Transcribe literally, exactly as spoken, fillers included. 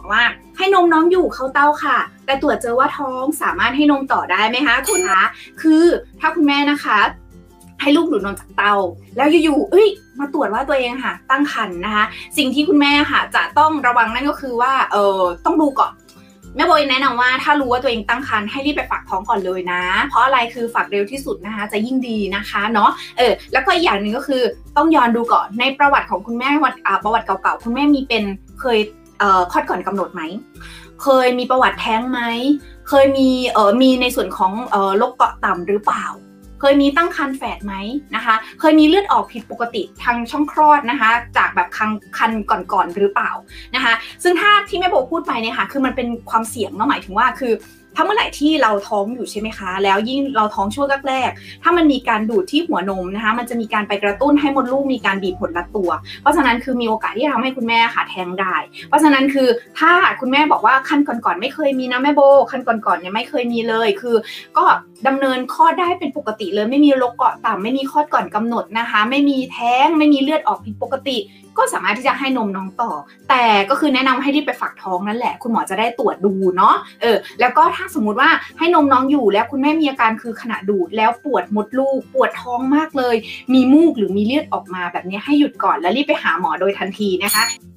ว่าให้นมน้องอยู่เข้าเต้าค่ะแต่ตรวจเจอว่าท้องสามารถให้นมต่อได้ไหมคะคุณคะคือถ้าคุณแม่นะคะให้ลูกดูดนมจากเต้าแล้วอยู่ๆเอ้ยมาตรวจว่าตัวเองค่ะตั้งครรภ์นะคะสิ่งที่คุณแม่ค่ะจะต้องระวังนั่นก็คือว่าเออต้องดูก่อนแม่โบแนะนำว่าถ้ารู้ว่าตัวเองตั้งครรภ์ให้รีบไปฝากท้องก่อนเลยนะเพราะอะไรคือฝากเร็วที่สุดนะคะจะยิ่งดีนะคะเนาะเออแล้วก็อีกอย่างหนึ่งก็คือต้องย้อนดูก่อนในประวัติของคุณแม่ประวัติเก่าๆคุณแม่มีเป็นเคยเอ่อคลอดก่อนกำหนดไหมเคยมีประวัติแท้งไหมเคยมีเอ่อมีในส่วนของเอ่อโรคเกาะต่ำหรือเปล่าเคยมีตั้งครรภ์แฝดไหมนะคะเคยมีเลือดออกผิดปกติทางช่องคลอดนะคะจากแบบคันคันก่อนๆหรือเปล่านะคะซึ่งถ้าที่แม่โบพูดไปเนี่ยค่ะคือมันเป็นความเสี่ยงเนาะหมายถึงว่าคือถ้าเมื่อไหร่ที่เราท้องอยู่ใช่ไหมคะแล้วยิ่งเราท้องช่วงแรกๆถ้ามันมีการดูดที่หัวนมนะคะมันจะมีการไปกระตุ้นให้มดลูกมีการบีบหดรัดตัวเพราะฉะนั้นคือมีโอกาสที่จะทำให้คุณแม่ค่ะแท้งได้เพราะฉะนั้นคือถ้าคุณแม่บอกว่าคันก่อนๆไม่เคยมีนะแม่โบคันก่อนๆเนี่ยไม่เคยมีเลยคือก็ดำเนินคลอดได้เป็นปกติเลยไม่มีโรคเกาะต่ำไม่มีคลอดก่อนกำหนดนะคะไม่มีแท้งไม่มีเลือดออกผิดปกติก็สามารถที่จะให้นมน้องต่อแต่ก็คือแนะนำให้รีบไปฝากท้องนั่นแหละคุณหมอจะได้ตรวจดูเนาะเออแล้วก็ถ้าสมมุติว่าให้นมน้องอยู่แล้วคุณแม่มีอาการคือขณะดูดแล้วปวดมดลูกปวดท้องมากเลยมีมูกหรือมีเลือดออกมาแบบนี้ให้หยุดก่อนแล้วรีบไปหาหมอโดยทันทีนะคะ